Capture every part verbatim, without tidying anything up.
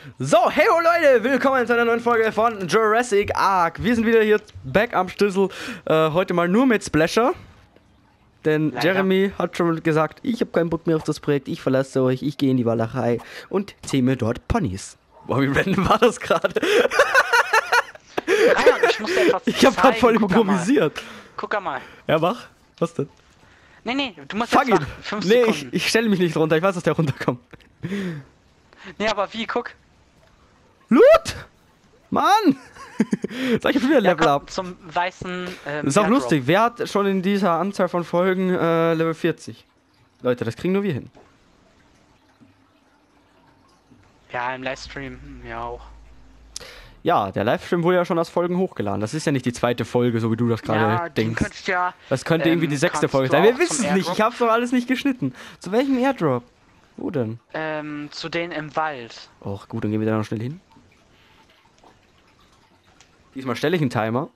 So, hey ho Leute, willkommen zu einer neuen Folge von Jurassic Ark. Wir sind wieder hier back am Stüssel, äh, heute mal nur mit Splasher. Denn Leider. Jeremy hat schon gesagt, ich habe keinen Bock mehr auf das Projekt, ich verlasse euch, ich gehe in die Walachei und zähme dort Ponys. Boah, wie random war das gerade? Ah ja, ich muss dir etwas Ich habe gerade zeigen. voll Guck improvisiert. Mal. Guck mal. Ja, mach. Was denn? Nee, nee, du musst Fang jetzt ihn! warten. Fünf Nee, ich, Sekunden. ich stelle mich nicht runter, ich weiß, dass der runterkommt. Nee, aber wie, guck. Loot! Mann! Sag ich hab wieder Ja, Level komm, up. zum weißen ähm, Das ist auch Airdrop. lustig, wer hat schon in dieser Anzahl von Folgen äh, Level vierzig? Leute, das kriegen nur wir hin. Ja, im Livestream, ja auch. Ja, der Livestream wurde ja schon als Folgen hochgeladen. Das ist ja nicht die zweite Folge, so wie du das gerade Ja, den denkst. könntest du ja... Das könnte ähm, irgendwie die sechste kannst Folge du sein. Wir auch wissen zum es nicht, ich Airdrop. hab's doch alles nicht geschnitten. Zu welchem Airdrop? Wo denn? Ähm, zu denen im Wald. Och, gut, dann gehen wir da noch schnell hin. Diesmal stelle ich einen Timer.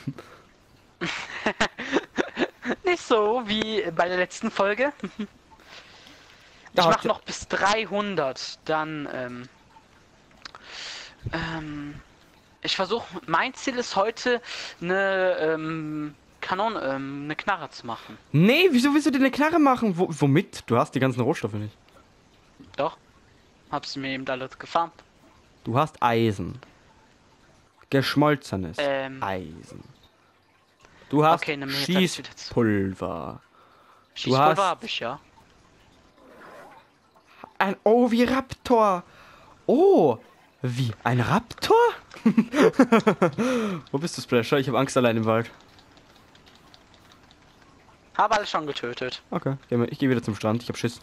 Nicht so wie bei der letzten Folge. Ich Ja, mach ja. noch bis dreihundert, dann, ähm... Ähm... Ich versuche, mein Ziel ist heute eine ähm, Kanone, ähm, eine Knarre zu machen. Nee, wieso willst du dir eine Knarre machen? Wo, womit? Du hast die ganzen Rohstoffe nicht. Doch. Hab's mir eben alles gefarmt. Du hast Eisen. Geschmolzenes Ähm. Eisen. Du hast Okay, nimm mir jetzt alles wieder zu. Schießpulver. Schießpulver hast- hab ich, ja. Ein Oviraptor. Oh, wie ein Raptor? Wo bist du, Splasher? Ich habe Angst allein im Wald. Habe alles schon getötet. Okay, geh mal- ich gehe wieder zum Strand. Ich habe Schiss.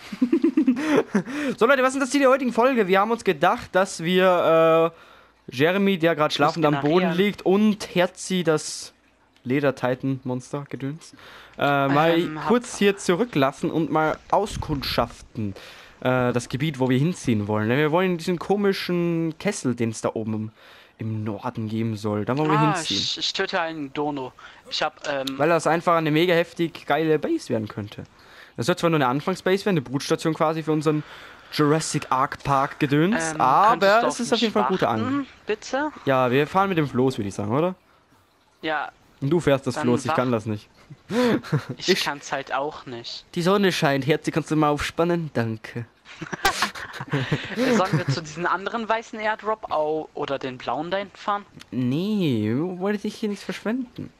So Leute, was ist denn das Ziel der heutigen Folge? Wir haben uns gedacht, dass wir äh, Jeremy, der gerade schlafend am Boden generieren. liegt, und Herzi, das Leder-Titan-Monster gedöns, äh, mal Ähm, hab- kurz hier zurücklassen und mal auskundschaften. Äh, das Gebiet, wo wir hinziehen wollen. Wir wollen diesen komischen Kessel, den es da oben im, im Norden geben soll. Da wollen wir Ah, hinziehen. ich, ich töte einen Dono. Ich hab, ähm, Weil das einfach eine mega heftig geile Base werden könnte. Das soll zwar nur eine Anfangsbase werden, eine Brutstation quasi für unseren Jurassic Ark Park gedöns, ähm, aber könntest du es ist mich auf jeden Fall ein guter warten, Angel. Bitte? Ja, wir fahren mit dem Floß, würde ich sagen, oder? Ja, Und du fährst das Dann Floß, ich wach- kann das nicht. ich, Ich- kann's halt auch nicht. Die Sonne scheint, Herzi, kannst du mal aufspannen? Danke. Äh, Sollen wir zu diesen anderen weißen Airdrop au oder den blauen da hinten fahren? Nee, wollte ich hier nichts verschwenden.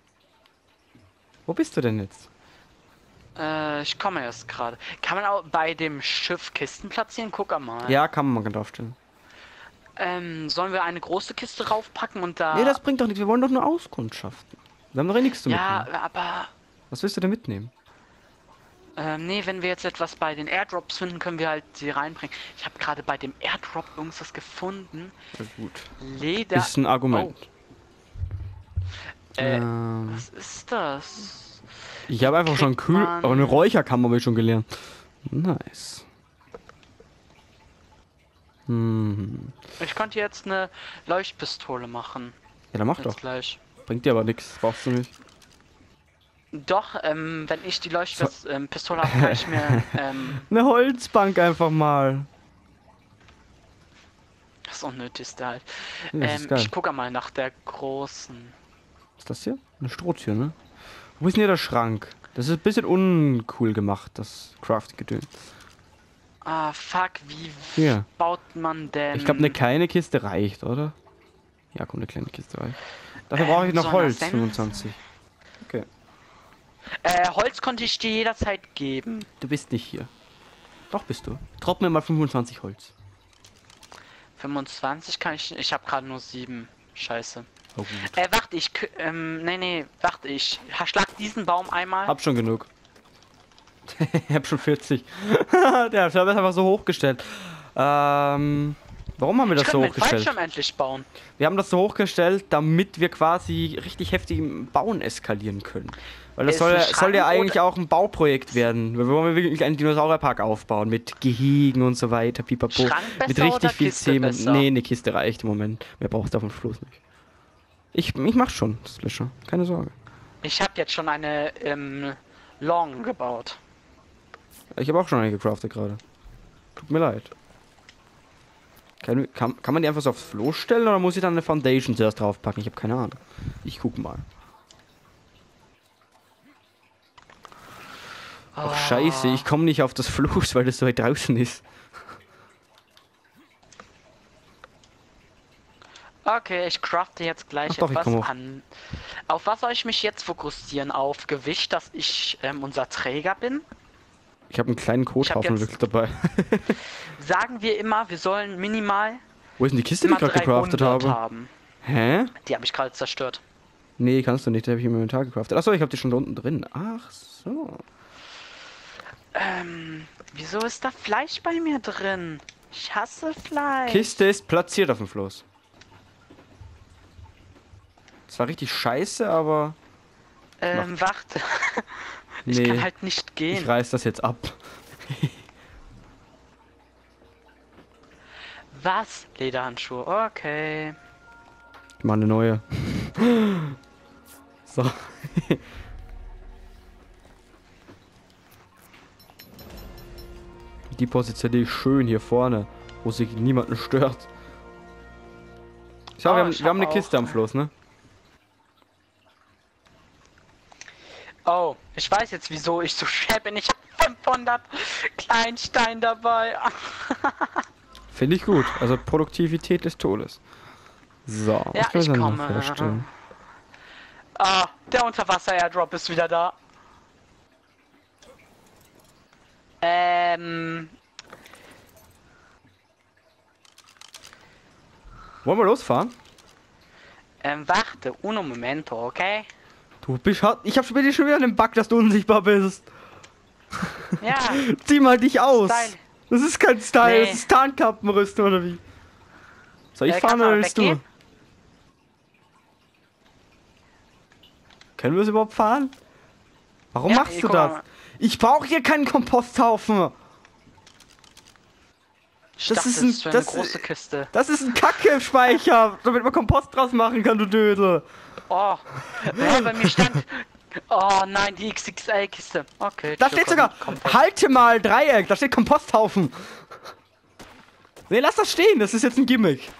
Wo bist du denn jetzt? Äh, ich komme erst gerade. Kann man auch bei dem Schiff Kisten platzieren? Guck mal. Ja, kann man mal draufstellen. Ähm, sollen wir eine große Kiste raufpacken und da... Nee, das bringt doch nichts, wir wollen doch nur Auskundschaften. Wir haben doch eh nichts zu ja, mitnehmen. aber... Was willst du denn mitnehmen? Ähm, nee, wenn wir jetzt etwas bei den Airdrops finden, können wir halt sie reinbringen. Ich habe gerade bei dem Airdrop irgendwas gefunden. Ja, gut. Leder... Ist ein Argument. Oh, äh, Ähm, was ist das? ich habe einfach schon kriegt kühl. man- Aber eine Räucherkammer habe ich schon gelernt. Nice. Hm. Ich könnte jetzt eine Leuchtpistole machen. Ja, dann mach Jetzt doch. gleich. Bringt dir aber nichts. Brauchst du nicht. Doch, ähm, wenn ich die Leuchtpistole ähm, Pistole habe, kann ich mir, ähm, Eine Holzbank einfach mal. das Unnötigste halt. Ja, das ist ähm, geil. ich gucke mal nach der großen. Was ist das hier? Eine Strohtür, ne? Wo ist denn hier der Schrank? Das ist ein bisschen uncool gemacht, das Craft-Gedöns. Ah, fuck, wie Hier. baut man denn... Ich glaube, eine kleine Kiste reicht, oder? Ja, komm, eine kleine Kiste reicht. Dafür brauche ich Ähm, noch soll Holz, das denn? fünfundzwanzig. Okay. Äh, Holz konnte ich dir jederzeit geben. Du bist nicht hier. Doch bist du. Drop mir mal fünfundzwanzig Holz. fünfundzwanzig kann ich... Ich habe gerade nur sieben. Scheiße. Oh, gut. Äh, warte, ich... kü- Ähm, nee, nee, warte, ich... ha- Schlag diesen Baum einmal. Hab schon genug. Ich hab schon vierzig. Der ist einfach so hochgestellt. Ähm, warum haben wir ich das kann so meinen hochgestellt? Fallschirm endlich bauen. Wir haben das so hochgestellt, damit wir quasi richtig heftig im Bauen eskalieren können. Weil das Ist soll, ein ja- soll ja Schrank eigentlich oder- auch ein Bauprojekt werden. Wir wollen wirklich einen Dinosaurierpark aufbauen mit Gehegen und so weiter, pipapo. Schrank besser Mit richtig oder viel Kiste Zement. besser? Nee, eine Kiste reicht im Moment. Mehr braucht auf dem Floß nicht. Ich, ich mach schon, das Löscher. Keine Sorge. Ich habe jetzt schon eine, ähm, Long gebaut. Ich habe auch schon eine gecraftet gerade. Tut mir leid. Kann, kann, kann man die einfach so aufs Floß stellen oder muss ich dann eine Foundation zuerst draufpacken? Ich habe keine Ahnung. Ich guck mal. Oh, oh scheiße, ich komme nicht auf das Floß, weil das so weit draußen ist. Okay, ich crafte jetzt gleich Ach doch, etwas auf. an. Auf was soll ich mich jetzt fokussieren? Auf Gewicht, dass ich ähm, unser Träger bin? Ich habe einen kleinen Kothaufen wirklich dabei. Sagen wir immer, wir sollen minimal. Wo ist denn die Kiste, die ich gerade gecraftet habe? Haben. Hä? Die habe ich gerade zerstört. Nee, kannst du nicht, die habe ich im Inventar gecraftet. Achso, ich habe die schon da unten drin. Ach so. Ähm, wieso ist da Fleisch bei mir drin? Ich hasse Fleisch. Kiste ist platziert auf dem Floß. Das war richtig scheiße, aber... Ähm, Mach. warte. Ich nee, kann halt nicht gehen. Ich reiß das jetzt ab. Was? Lederhandschuhe, okay. Ich mach eine neue. So. Die positioniere ich schön hier vorne, wo sich niemanden stört. Schau, oh, wir haben, wir haben eine Kiste am Floß, ne? Oh, ich weiß jetzt, wieso ich so schwer bin. Ich habe fünfhundert Kleinstein dabei. Finde ich gut. Also Produktivität des Todes. So, ja, was können wir ich noch komme. herstellen? Ah, der Unterwasser-Airdrop ist wieder da. Ähm... Wollen wir losfahren? Ähm, warte, uno momento, okay? Du bist hart. Ich hab schon schon wieder einen Bug, dass du unsichtbar bist. Ja. Zieh mal dich aus. Style. Das ist kein Style, Nee. das ist Tarnkappenrüstung oder wie? Soll ich äh, fahren oder willst du? Können wir es überhaupt fahren? Warum ja, machst ey, du das? Mal. Ich brauche hier keinen Komposthaufen. Ich das dachte, ist ein, das ist das, eine große Kiste. Das ist ein Kacke-Speicher, damit man Kompost draus machen kann, du Dödel. Oh, ja, bei mir stand... Oh nein, die X X L-Kiste. Okay. Da steht sogar, halte mal Dreieck, da steht Komposthaufen. Nee, lass das stehen, das ist jetzt ein Gimmick.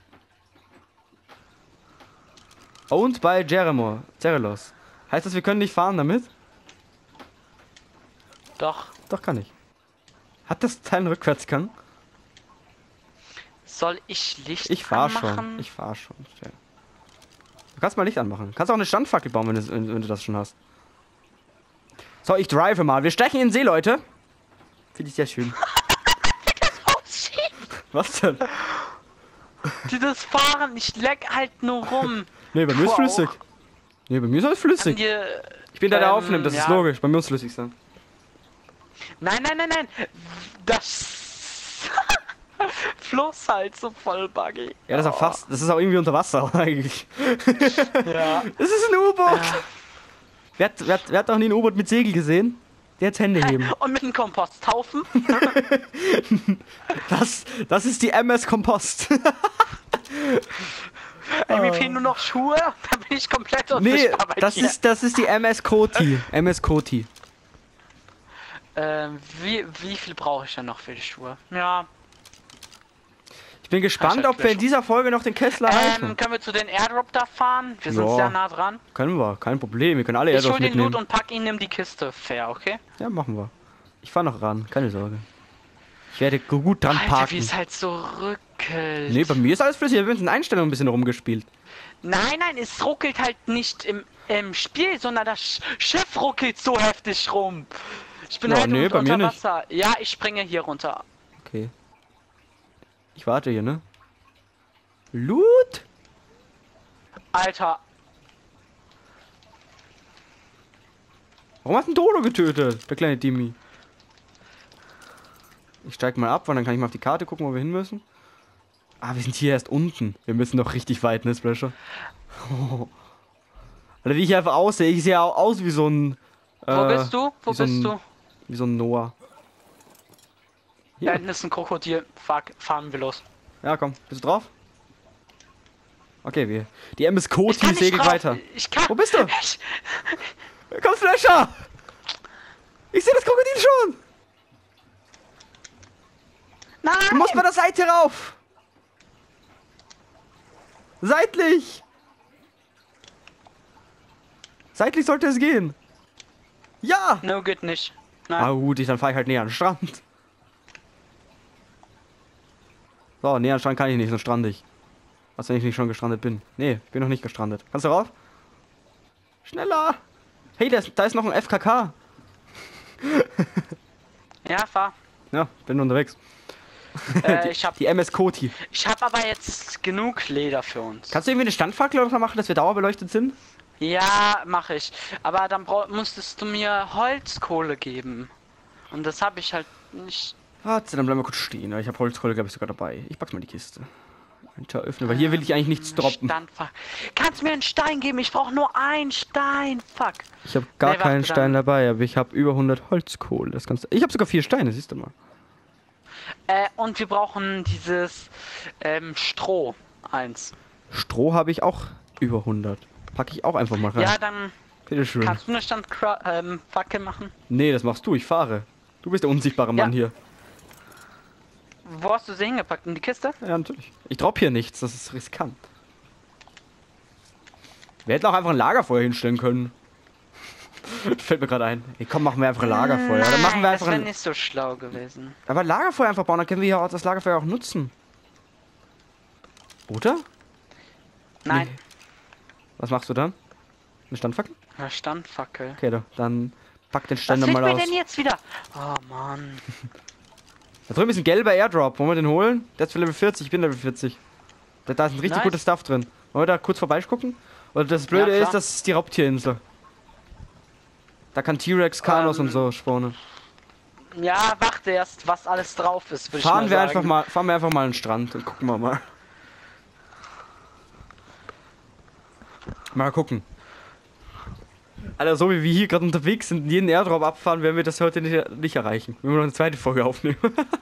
Und bei Jeremo, Cerelos. Heißt das, wir können nicht fahren damit? Doch. Doch, kann ich. Hat das Teil einen Rückwärtsgang? Soll ich Licht Ich fahr anmachen? schon, ich fahr schon. Du kannst mal Licht anmachen. Kannst auch eine Standfackel bauen, wenn du, wenn, wenn du das schon hast. So, ich drive mal. Wir stechen in den See, Leute. Finde ich sehr schön. Was denn? Dieses Fahren, ich leck halt nur rum. Nee, bei mir ist Wow. flüssig. Nee, bei mir ist alles flüssig. Dir, ich bin der, der ähm, aufnimmt, das ja. ist logisch. Bei mir muss flüssig sein. Nein, nein, nein, nein. Das Fluss halt so voll buggy. Ja, das ist auch fast, das ist auch irgendwie unter Wasser eigentlich. Ja. Das ist ein U-Boot. Ja. Wer, hat- wer, hat- wer hat noch nie ein U-Boot mit Segel gesehen? Der hat Hände heben. Und mit einem Komposthaufen. Das, das ist die M S Kompost. Ey, mir fehlen nur noch Schuhe, dann bin ich komplett Nee, unsichtbar bei das dir. ist, das ist die M S Koti. M S Koti. Ähm, wie, wie viel brauche ich denn noch für die Schuhe? Ja. Ich bin gespannt, ob wir in dieser Folge noch den Kessler Ähm, erreichen. können wir zu den Airdrop da fahren? Wir sind Ja. sehr nah dran. Können wir, kein Problem. Wir können alle Ich Airdrops hol den mitnehmen. Loot und pack ihn in die Kiste. Fair, okay? Ja, machen wir. Ich fahr noch ran, keine Sorge. Ich werde gut dran Alter, parken. wie es halt so ruckelt. Nee, bei mir ist alles flüssig. Wir haben in den Einstellungen ein bisschen rumgespielt. Nein, nein, es ruckelt halt nicht im, im Spiel, sondern das Sch Schiff ruckelt so heftig rum. Ich bin Ja, halt nee, unter bei mir nicht. Wasser. Ja, ich springe hier runter. Okay. Ich warte hier, ne? Loot? Alter, Warum hast du einen Dodo getötet, der kleine Timmy? Ich steig mal ab, weil dann kann ich mal auf die Karte gucken, wo wir hin müssen. Ah, wir sind hier erst unten. Wir müssen doch richtig weit, ne, Splasher? Oh. Alter, wie ich einfach aussehe. Ich sehe auch aus wie so ein... wo äh, bist du? Wo wie so bist ein, du? Wie so ein Noah. Da Hier. hinten ist ein Krokodil. Fuck, fahren wir los. Ja, komm. Bist du drauf? Okay, wir. Die M S Ich kann Koti nicht segelt drauf. weiter. Ich kann. Wo bist du? Ich, Komm, Splasher! Ich sehe das Krokodil schon! nein! Du musst bei der Seite rauf! Seitlich! Seitlich sollte es gehen. Ja! No, geht nicht. Nein. Ah gut, ich, dann fahre ich halt näher an den Strand. So, näher an den Strand kann ich nicht, so strandig. Was, wenn ich nicht schon gestrandet bin? Nee, ich bin noch nicht gestrandet. Kannst du rauf? Schneller! Hey, da ist, da ist noch ein F K K. Ja, fahr. Ja, bin unterwegs. Äh, ich hab, Die M S Koti. ich hab aber jetzt genug Leder für uns. Kannst du irgendwie eine Standfackel oder so machen, dass wir dauerbeleuchtet sind? Ja, mache ich. Aber dann brauch, musstest du mir Holzkohle geben. Und das habe ich halt nicht. Warte, dann bleiben wir kurz stehen. Ich habe Holzkohle, glaube ich, sogar dabei. Ich pack's mal in die Kiste. Enter öffnen, weil hier will ich eigentlich nichts droppen. Standfuck. Kannst du mir einen Stein geben? Ich brauche nur einen Stein. Fuck. Ich habe gar Nee, keinen warte, Stein dann- dabei, aber ich habe über hundert Holzkohle. Das kannst du. Ich habe sogar vier Steine, siehst du mal. Äh, und wir brauchen dieses ähm, Stroh. Eins. Stroh habe ich auch über hundert. Packe ich auch einfach mal rein. Ja, dann Bitteschön. kannst du eine Standfackel ähm, Fackel machen. Nee, das machst du. Ich fahre. Du bist der unsichtbare Mann Ja. hier. Wo hast du sie hingepackt? In die Kiste? Ja, natürlich. Ich drop hier nichts. Das ist riskant. Wir hätten auch einfach ein Lagerfeuer hinstellen können. Fällt mir gerade ein. Ey, komm, machen wir einfach ein Lagerfeuer. Dann machen wir Nein, einfach das wäre ein... nicht so schlau gewesen. Aber Lagerfeuer einfach bauen, dann können wir ja auch das Lagerfeuer auch nutzen. Oder? Nein, Nee. Was machst du dann? Eine Standfackel? eine Standfackel. Okay, da, dann pack den Was Ständer hilft mal mir aus. denn jetzt wieder? Oh Mann. Da drüben ist ein gelber Airdrop. Wollen wir den holen? Der ist für Level vierzig, ich bin Level vierzig. Da, da ist ein richtig Nice. gutes Stuff drin. Wollen wir da kurz vorbeigucken? Oder das Blöde Ja, ist, klar. das ist die Raubtierinsel. Da kann T-Rex, Kanos Ähm, und so spawnen. Ja, warte erst, was alles drauf ist, würde ich Fahren mal wir sagen. einfach mal, fahren wir einfach mal an den Strand und gucken wir mal. Mal gucken. Alter, so wie wir hier gerade unterwegs sind, jeden Airdrop abfahren, werden wir das heute nicht, nicht erreichen. Wir müssen noch eine zweite Folge aufnehmen.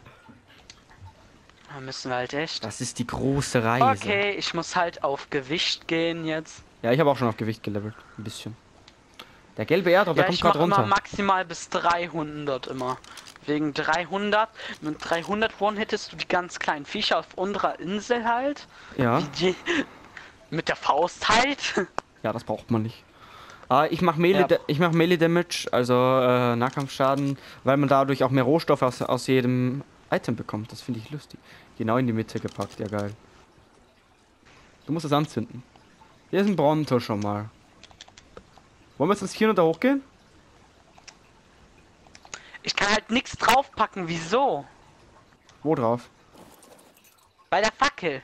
Da müssen wir halt echt. Das ist die große Reise. Okay, ich muss halt auf Gewicht gehen jetzt. Ja, ich habe auch schon auf Gewicht gelevelt. Ein bisschen. Der gelbe Airdrop, Ja, der kommt ich mache gerade immer runter. maximal bis dreihundert immer. Wegen dreihundert. Mit dreihundert one-hittest du die ganz kleinen Viecher auf unserer Insel halt. Ja. Wie die, mit der Faust halt. Ja, das braucht man nicht. Ah, ich mache Melee, Ja. da- ich mach Melee Damage, also äh, Nahkampfschaden, weil man dadurch auch mehr Rohstoffe aus, aus jedem Item bekommt. Das finde ich lustig. Genau in die Mitte gepackt, ja geil. Du musst es anzünden. Hier ist ein Bronto schon mal. Wollen wir jetzt ins vierhundert hochgehen? Ich kann halt nichts draufpacken. Wieso? Wo drauf? Bei der Fackel.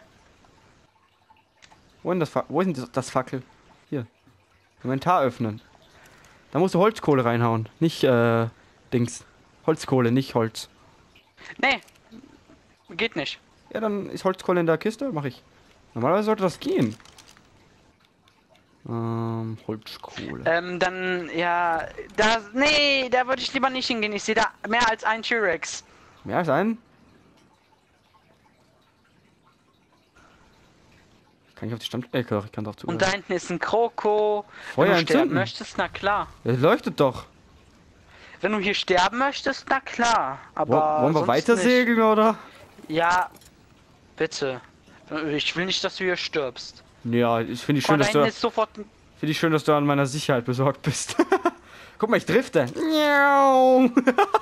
Wo, in das, Fa wo ist denn das- das Fackel? Hier. Inventar öffnen. Da musst du Holzkohle reinhauen. Nicht, äh, Dings. Holzkohle, nicht Holz. Nee. Geht nicht. Ja, dann ist Holzkohle in der Kiste. Mach ich. Normalerweise sollte das gehen. Ähm, Holzkohle. Ähm, dann, ja, da, nee, da würde ich lieber nicht hingehen. Ich sehe da mehr als ein T-Rex. Mehr als ein? Kann ich auf die Standecke? Äh, ich kann doch zu. Und da hinten ist ein Kroko. Feuer Wenn du sterben entzünden. möchtest, na klar. Das leuchtet doch. Wenn du hier sterben möchtest, na klar. Wo, Aber wollen wir sonst weiter nicht. segeln, oder? Ja, bitte. Ich will nicht, dass du hier stirbst. Ja, ich finde ich Guck schön, mal, da dass du, hinten ist sofort ein... finde ich schön, dass du an meiner Sicherheit besorgt bist. Guck mal, ich drifte. Miau.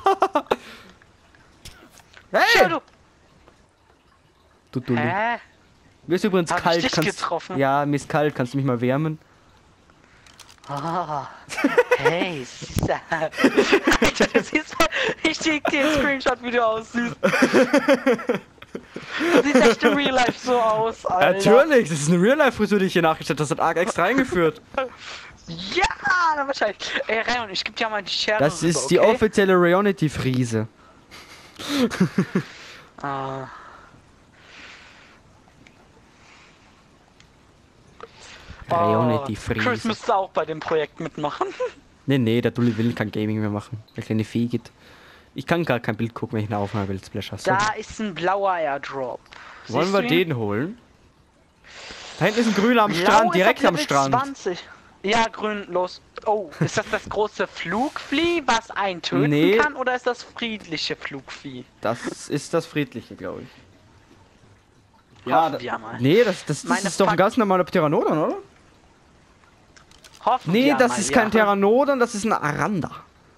Schau, Hey! du. Du Dulli. Hä? Mir ist übrigens Hab ich kalt. dich kannst, getroffen? Ja, mir ist kalt. Kannst du mich mal wärmen? Ah. Hey, süßer. Alter, du siehst mal, ich schick dir einen Screenshot, wie du aussiehst. Du siehst echt im Real Life so aus, Alter. Natürlich, das ist eine Real-Life-Frisur, die ich hier nachgestellt habe. Das hat Arc extra eingeführt. Ja, na, wahrscheinlich. Ey, Rayon, ich geb dir mal die Schere Das rüber, ist die okay? offizielle Rayonity-Friese. Ah. Rayonity-Friese. Chris müsste auch bei dem Projekt mitmachen. Nee, nee, der Dulli will kein Gaming mehr machen. Der kleine Fegit. Ich kann gar kein Bild gucken, wenn ich eine Aufnahme will, Splasher. So. Da ist ein blauer Airdrop. Wollen Siehst wir du ihn? den holen? Da hinten ist ein grüner am Blau Strand, ist direkt ab am Level Strand. zwanzig. Ja, grün, los. Oh, ist das das große Flugvieh, was einen töten Nee. kann, oder ist das friedliche Flugvieh? Das ist das Friedliche, glaube ich. Ja, Hoffen da, wir mal. nee, das, das, das Meine ist doch ein Fak- ganz normaler Pteranodon, oder? Hoffen Nee, wir das mal, ist ja. kein Pteranodon, das ist ein Aranda.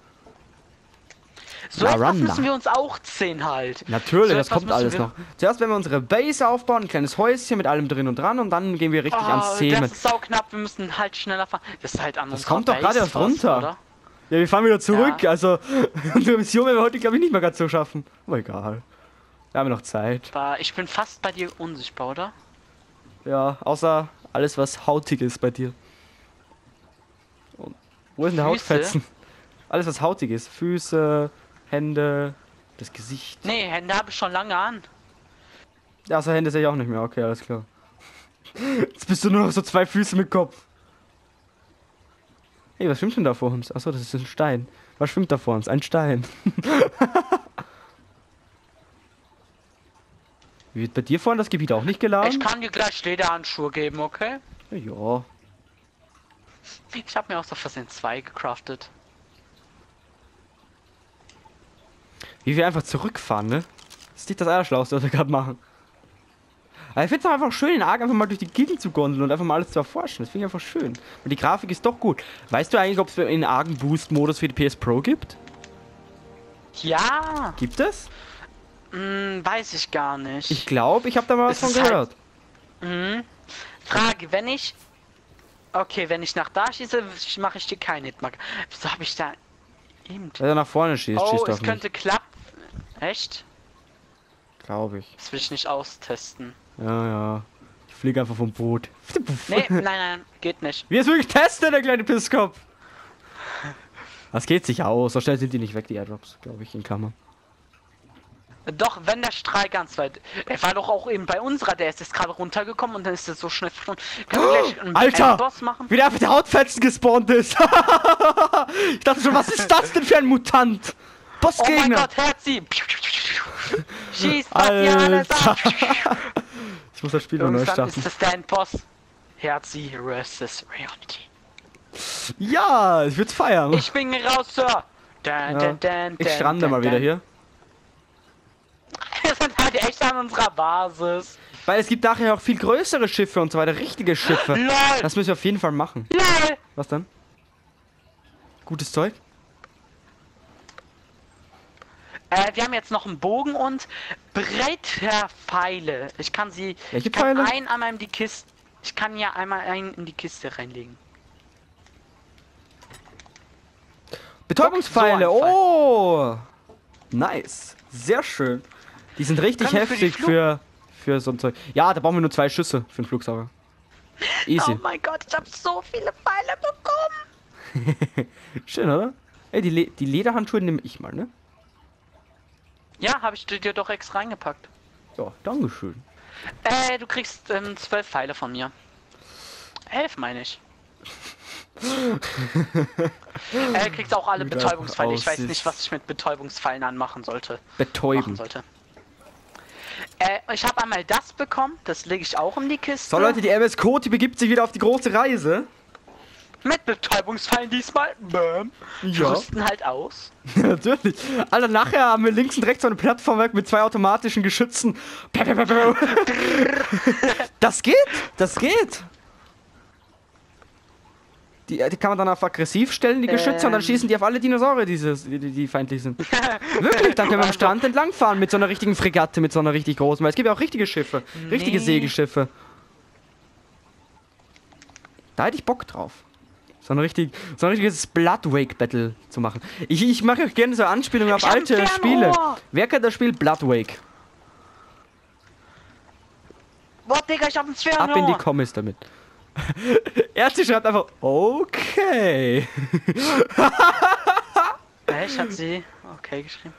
So etwas Aranda. müssen wir uns auch ziehen halt. Natürlich, So das etwas kommt müssen alles wir- noch. Zuerst werden wir unsere Base aufbauen, ein kleines Häuschen mit allem drin und dran und dann gehen wir richtig ans Oh, Zähmen. das ist sauknapp, wir müssen halt schneller fahren. Das ist halt an Das unserer kommt doch Base gerade erst fast, runter. oder? Ja, wir fahren wieder zurück, Ja. also unsere Mission werden wir heute, glaube ich, nicht mehr ganz so schaffen. Aber egal. Wir haben noch Zeit. Aber ich bin fast bei dir unsichtbar, oder? Ja, außer alles, was hautig ist bei dir. Und wo ist denn der Füße? Hautfetzen? Alles, was hautig ist. Füße, Hände, das Gesicht. Nee, Hände habe ich schon lange an. Ja, außer Hände sehe ich auch nicht mehr. Okay, alles klar. Jetzt bist du nur noch so zwei Füße mit Kopf. Hey, was schwimmt denn da vor uns? Achso, das ist ein Stein. Was schwimmt da vor uns? Ein Stein. Wie wird bei dir vorhin das Gebiet auch nicht geladen? Ich kann dir gleich Lederhandschuhe geben, okay? Ja. Ich habe mir auch so versehen zwei gecraftet. Wie wir einfach zurückfahren, ne? Das ist nicht das Allerschlauste, was wir gerade machen. Aber ich finde es einfach schön, in Ark einfach mal durch die Gegend zu gondeln und einfach mal alles zu erforschen. Das finde ich einfach schön. Und die Grafik ist doch gut. Weißt du eigentlich, ob es in Ark einen Boost-Modus für die P S Pro gibt? Ja, Gibt es? hm, weiß ich gar nicht. Ich glaube, ich habe da mal was Es von ist halt- gehört. Mhm. Frage, wenn ich... Okay, wenn ich nach da schieße, mache ich dir keinen Hitmark. Wieso habe ich da... Eben... Weil er nach vorne schießt, Oh, schießt es auf mich. könnte klappen. Echt? Glaube ich. Das will ich nicht austesten. Ja, ja. Ich fliege einfach vom Boot. Nee, nein, nein, geht nicht. Wie es wirklich testet, der kleine Pisskopf. Das geht sich aus. So schnell sind die nicht weg, die Airdrops, glaube ich, in Klammern. Doch, wenn der Strahl ganz weit... Er war doch auch eben bei unserer, der ist jetzt gerade runtergekommen und dann ist er so schnell verschwunden. Können wir gleich einen Alter! Boss machen? Wie der einfach der Hautfetzen gespawnt ist. Ich dachte schon, was ist das denn für ein Mutant? Oh mein Bossgegner. Gott, Herzi! Schieß das hier alles Alter. ab! Ich muss das Spiel noch neu Irgendwann starten. ist das der Endboss. Herzi versus Reality. Ja, ich würde feiern. Ich bin raus, Sir! Dun, Ja. dun, dun, Ich dun, strande dun, mal wieder dun. hier. Wir sind halt echt an unserer Basis. Weil es gibt nachher auch viel größere Schiffe und so weiter, richtige Schiffe. LOL! Das müssen wir auf jeden Fall machen. LOL! Was denn? Gutes Zeug? Äh, wir haben jetzt noch einen Bogen und Bretter-Pfeile. Ich kann sie... Welche ich kann Pfeile? einen einmal in die Kiste... Ich kann ja einmal einen in die Kiste reinlegen. Betäubungspfeile, So ein Pfeil. oh! Nice. Sehr schön. Die sind richtig Können wir für die heftig Flug- für, für so ein Zeug. Ja, da brauchen wir nur zwei Schüsse für den Flugsauger. Easy. Oh mein Gott, ich habe so viele Pfeile bekommen. Schön, oder? Ey, die, Le die Lederhandschuhe nehme ich mal, ne? Ja, habe ich dir doch extra reingepackt. Ja, dankeschön. Äh, du kriegst ähm, zwölf Pfeile von mir. Elf meine ich. äh, kriegst auch alle Wie das Betäubungspfeile. Ich weiß aussieht. nicht, was ich mit Betäubungspfeilen anmachen sollte. Machen Betäuben. sollte. Äh, ich habe einmal das bekommen. Das lege ich auch in die Kiste. So, Leute, die M S Code, die begibt sich wieder auf die große Reise. Mit Betäubungspfeilen diesmal. Bäm. Wir Ja. rüsten halt aus. Natürlich. Alter, nachher haben wir links und rechts so eine Plattformwerk mit zwei automatischen Geschützen. Piu, piu, piu, piu. Das geht, das geht. Die, die kann man dann auf aggressiv stellen, die Geschütze, und dann Ähm. schießen die auf alle Dinosaurier, die, die, die, die feindlich sind. Wirklich, dann können wir am Strand entlangfahren mit so einer richtigen Fregatte, mit so einer richtig großen, weil es gibt ja auch richtige Schiffe, richtige Nee. Segelschiffe. Da hätte ich Bock drauf. So ein, richtig, so ein richtiges Bloodwake-Battle zu machen. Ich, ich mache auch gerne so Anspielungen auf Ich hab ein alte Fernrohr. Spiele. Wer kennt das Spiel Bloodwake? Boah, Digga, ich hab ein Ab in die Fernrohr. Kommis damit. Ärzte schreibt einfach, okay. Äh, ich hab sie okay geschrieben.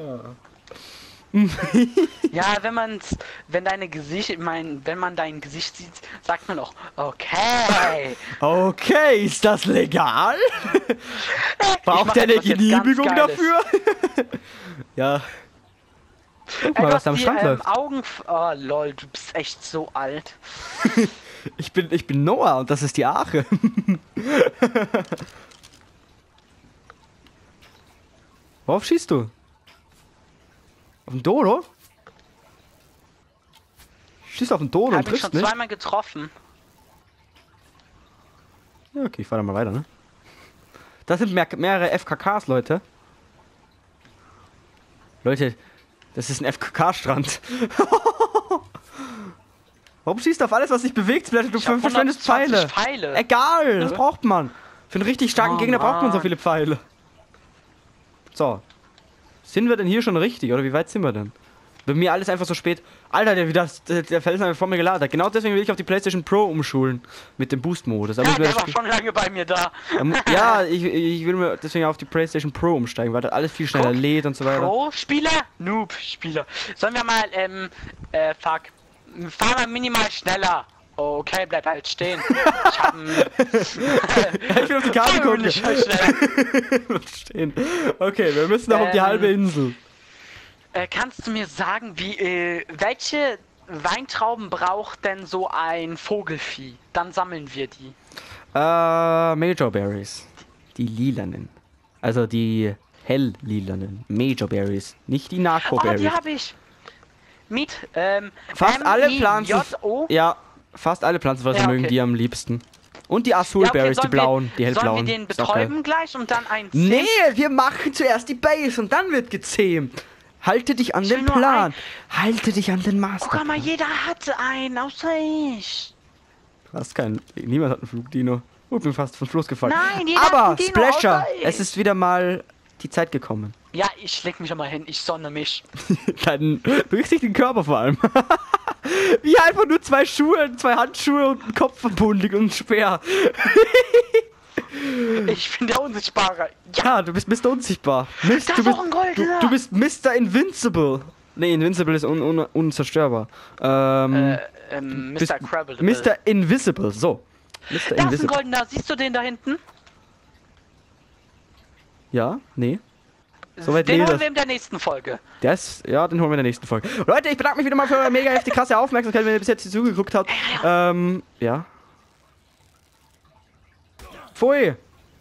Ja, wenn man's, wenn deine Gesicht, mein, wenn man dein Gesicht sieht, sagt man auch, okay. Okay, ist das legal? Ich Braucht mach er eine etwas jetzt Genehmigung ganz Geiles. dafür? Ja. Guck Ey, mal, du was da am hast die, Strand ähm, läuft. Augen, oh lol, du bist echt so alt. Ich bin, ich bin Noah und das ist die Arche. Worauf schießt du? Auf den Dodo? Schießt auf den Ton und Hab ich triffst schon nicht. zweimal getroffen. Ja, okay, ich fahr da mal weiter, ne? Das sind mehr, mehrere F K Ks, Leute. Leute, das ist ein F K K-Strand. Warum schießt du auf alles, was sich bewegt, Splatter? Du Ich hab verschwendest Pfeile. hundertzwanzig Pfeile. Egal, das Nö. braucht man. Für einen richtig starken Oh, Gegner braucht man so Mann. viele Pfeile. So. Sind wir denn hier schon richtig, oder wie weit sind wir denn? Bei mir alles einfach so spät. Alter, der, das, der, der Fels hat vor mir geladen. Genau deswegen will ich auf die PlayStation Pro umschulen. Mit dem Boost-Modus. Da Ja, muss man der das war Spiel- schon lange bei mir da. da mu- Ja, ich, ich will mir deswegen auf die PlayStation Pro umsteigen, weil das alles viel schneller Guck, lädt und so weiter. Pro-Spieler? Noob-Spieler. Sollen wir mal, ähm, äh, fuck. Fahr mal minimal schneller. Okay, bleib halt stehen. Ich hab ein... Ich will auf die Karte gucken. Nicht halt schnell. Stehen. Okay, wir müssen noch um die Ähm, halbe Insel. Äh, kannst du mir sagen, wie, äh, welche Weintrauben braucht denn so ein Vogelvieh? Dann sammeln wir die. Äh, Major Berries. Die lilanen. Also die hell-lilanen. Major Berries. Nicht die Narco Oh, die Berries. habe ich. Mit, ähm, Fast alle M I Pflanzen. J O? Ja, fast alle Pflanzen, was Ja, mögen okay. die am liebsten. Und die Azul Ja, okay, Berries, die sollen wir- blauen, die hellblauen. Sollen wir den Ist auch geil. betäuben gleich und dann ein Nee, wir machen zuerst die Base und dann wird gezähmt. Halte dich an Ich will den nur Plan. Halte dich an den Master. Guck mal, jeder hatte einen, außer ich. Du hast keinen. Niemand hat einen Flugdino. Oh, bin fast vom Fluss gefallen. Nein, jeder hat Aber einen Dino, Splasher, außer ich. es ist wieder mal die Zeit gekommen. Ja, ich leg mich schon mal hin, ich sonne mich. Deinen durchsichtigen Körper vor allem. Wie einfach nur zwei Schuhe, zwei Handschuhe und ein Kopfverbund und ein Speer. Ich bin der Unsichtbare. Ja, Ja, du bist Mister Unsichtbar. Mist, Das du ist bist, auch ein du, goldener. du bist Mister Invincible. Nee, Invincible ist un, un, unzerstörbar. Ähm, äh, ähm, bist Mister Crabble. Mister Invisible, so. Mister Da ist ein Invisible. goldener, siehst du den da hinten? Ja, nee. Soweit Den nee, holen das- wir in der nächsten Folge. Das, ja, den holen wir in der nächsten Folge. Leute, ich bedanke mich wieder mal für eure mega heftig krasse Aufmerksamkeit, wenn ihr bis jetzt hier zugeguckt habt. Ähm, ja. Pfui.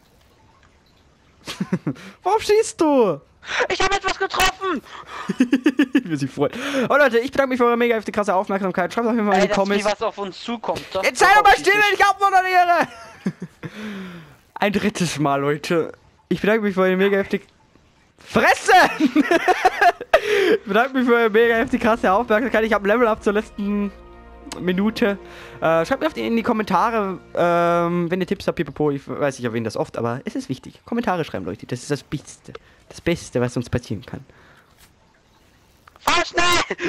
Warum schießt du? Ich habe etwas getroffen! Ich will sich freuen. Oh Leute, ich bedanke mich für eure mega heftig krasse Aufmerksamkeit. Schreibt auf jeden Fall in Ey, die das Spiel, Comments. was auf uns zukommt. Das Jetzt sei doch mal behaupte still, ich. ich abmoderiere! Ein drittes Mal, Leute. Ich bedanke mich für eure mega heftig... Fresse! Ich bedanke mich für eure mega heftig krasse Aufmerksamkeit. Ich habe Level Up zur letzten Minute. Äh, schreibt mir auf die, in die Kommentare, ähm, wenn ihr Tipps habt, pipapo. Ich weiß, ich erwähne das oft, aber es ist wichtig. Kommentare schreiben, Leute. Das ist das Beste. Das Beste, was uns passieren kann. Fahr schnell!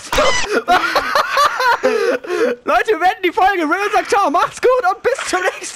Leute, wir beenden die Folge. Riddle sagt ciao, macht's gut und bis zum nächsten Mal.